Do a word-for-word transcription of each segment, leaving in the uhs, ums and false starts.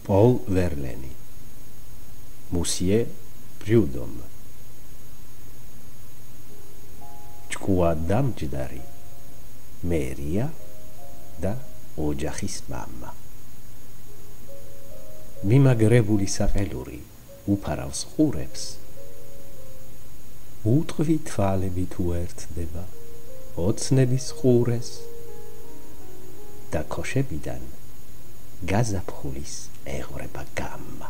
Paul Verlaine. Monsieur Prudhomme. ჭკუა დამჯდარი მერია და ოჯახის მამა. მიმაგრებული საყელური უფარავს ყურებს, უტყვი თვალები თუ ერთდება ოცნების ყურეს და ქოშებიდან გაზაფხულის ეღვრება გამმა.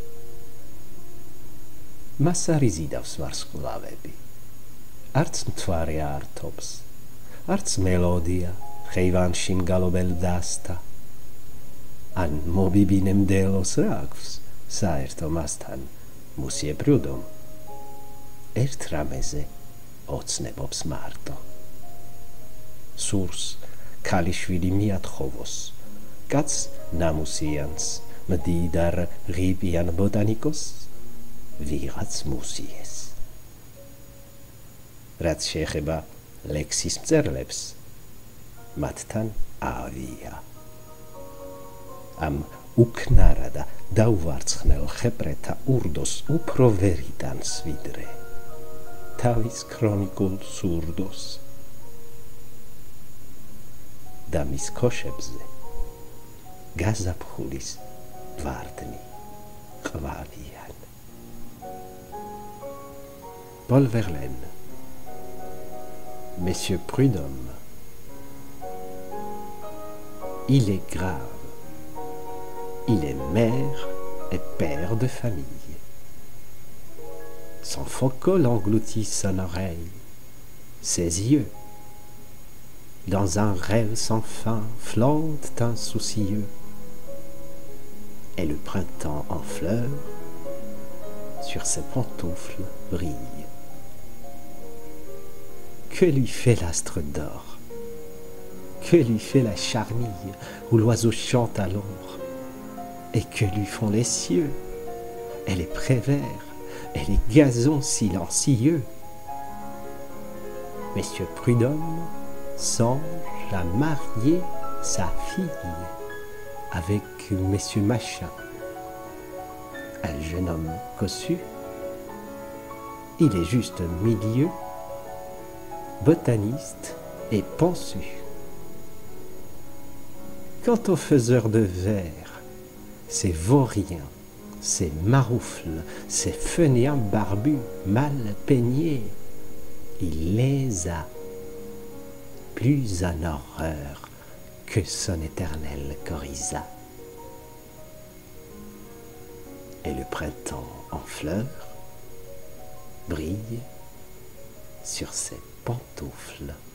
მას არ იზიდავს ვარსკვლავები, არც მთვარე ართობს, არც მელოდია ხეივანში მგალობელ დასთა. ან მობიბინე მდელოს რა აქვს საერთო მასთან Monsieur Prudhomme? ერთ რამეზე ოცნებობს მარტო. სურს ქალიშვილი მიათხოვოს, კაც ნამუსიანს, მდიდარ ღიპიან ბოტანიკოს, ვიღაც მუსიეს. რაც შეეხება ლექსის მწერლებს, მათთან ავია. ამ უკნარა და დაუვარცხნელ ხეპრეთა ურდოს უფრო ვერ იტანს ვიდრე თავის ქრონიკულ სურდოს. და მის ქოშებზე გაზაფხულის ვარდნი ყვავიან. Paul Verlaine. Monsieur Prudhomme. Il est grave. Il est mère et père de famille. Son faux engloutit son oreille, ses yeux. Dans un rêve sans fin flotte insoucieux. Et le printemps en fleurs sur ses pantoufles brille. Que lui fait l'astre d'or? Que lui fait la charmille où l'oiseau chante à l'ombre? Et que lui font les cieux, et les prés verts, et les gazons silencieux? Monsieur Prudhomme songe à marier sa fille avec Monsieur Machin, un jeune homme cossu. Il est juste milieu, botaniste et pensu. Quant aux faiseurs de vers, ces vauriens, ces maroufles, ces fainéants barbus mal peignés, il les a plus en horreur que son éternel coryza. Et le printemps en fleurs brille sur ses pantoufles.